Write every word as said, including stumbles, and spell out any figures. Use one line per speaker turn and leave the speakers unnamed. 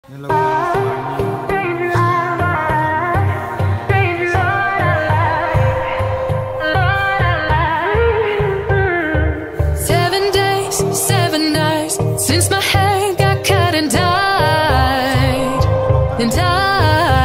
Hello guys, how
Seven days, seven nights since my hair got cut and dyed, and dyed.